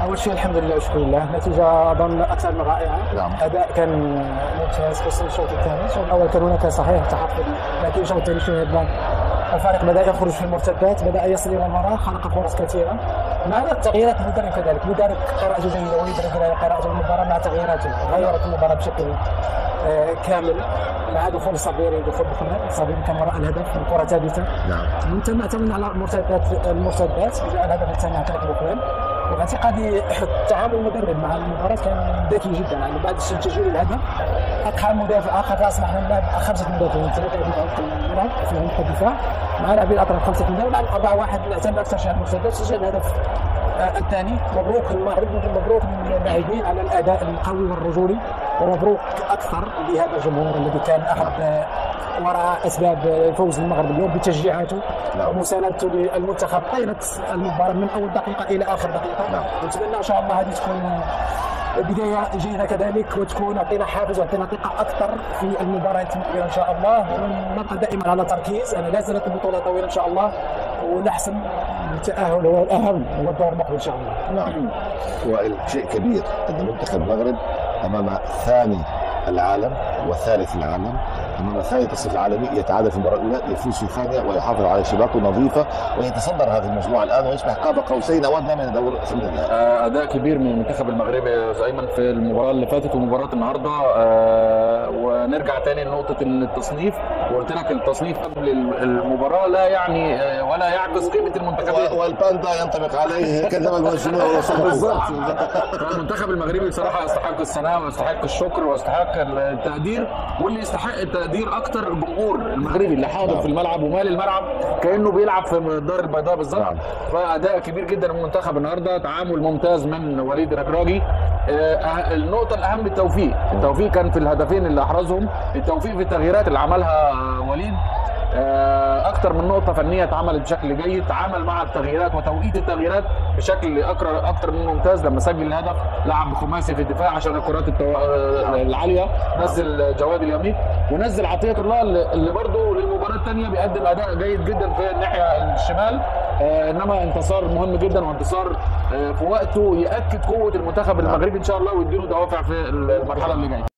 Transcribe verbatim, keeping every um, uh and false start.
اول شيء الحمد لله والشكر لله، نتيجه اظن اكثر من رائعه. نعم. اداء كان ممتاز خصوصا الشوط الثاني. الشوط الاول كان هناك صحيح تحفظ، لكن الشوط الثاني شاهدنا الفريق بدا يخرج في المرتدات، بدا يصل الى المرمى، خلق فرص كثيره. مع التغييرات المدرب كذلك، مدرب قراءته جيده ويدرك قراءه المباراه مع تغييراته، غيرت المباراه بشكل آه كامل مع دخول الصبيري دخول بخلاف الصبيري كان وراء الهدف من كره ثابته. نعم. من ثم اعتمدنا على المرتدات المرتدات جاء الهدف الثاني عن طريق بوكوين. واعتقادي تعامل المدرب مع المباراه كان ذكي جدا، يعني بعد تسجيل الهدف اقحى مدافع اخر راس نحن نلعب خمسه مدافعين، ثلاثه في الملعب في عمق الدفاع مع لاعبين الاطراف خمسه مدافعين، نلعب أربعة واحد نعتمد اكثر شيء على المرتدات. سجل الهدف آه الثاني. مبروك المغرب، مبروك للاعبين على الاداء القوي والرجولي، ومبروك اكثر لهذا الجمهور الذي كان احد آه وراء اسباب فوز المغرب اليوم بتشجيعاته ومساندته للمنتخب طيله المباراه من اول دقيقه الى اخر دقيقه. نتمنى ان شاء الله هذه تكون بدايه جيده كذلك، وتكون تعطينا حافز وتعطينا ثقه اكثر في المباريات المقبله ان شاء الله، ونبقى دائما على تركيز. انا لا زالت البطوله طويله ان شاء الله، ونحسم التاهل هو الاهم، هو الدور المقبل ان شاء الله. نعم. وائل، شيء كبير ان منتخب المغرب امام ثاني العالم وثالث العالم، امام ثاني تصنيف العالمي يتعادل في المباراه الاولى، يفوز في الثانيه ويحافظ على شباكه نظيفه ويتصدر هذه المجموعه الان ويصبح قاب قوسين او ادنى من دور ثمن النهائي. اداء كبير من المنتخب المغربي يا ايمن في المباراه اللي فاتت ومباراه النهارده. آه ونرجع تاني لنقطه التصنيف، وقلت لك التصنيف قبل المباراه لا يعني آه ولا يعكس قيمه المنتخبين، والباندا ينطبق عليه كذب المسلمون بالظبط. المنتخب المغربي بصراحه يستحق الثناء ويستحق الشكر ويستحق التقدير، واللي يستحق التقدير اكتر الجمهور المغربي اللي حاضر في الملعب ومال الملعب كانه بيلعب في الدار البيضاء بالظبط. فاداء كبير جدا من المنتخب النهارده، تعامل ممتاز من وليد الركراجي. آه النقطه الاهم التوفيق، التوفيق كان في الهدفين اللي احرزهم، التوفيق في التغييرات اللي عملها وليد. اكتر من نقطه فنيه اتعملت بشكل جيد، تعامل مع التغييرات وتوقيت التغييرات بشكل اكتر من ممتاز. لما سجل الهدف لعب خماسي في الدفاع عشان الكرات التو... العاليه، نزل جواد اليمين ونزل عطيه الله اللي برضه للمباراه الثانيه بيقدم اداء جيد جدا في الناحيه الشمال. آه انما انتصار مهم جدا، وانتصار آه في وقته ياكد قوه المنتخب المغربي ان شاء الله، ويديله دوافع في المرحله اللي جايه.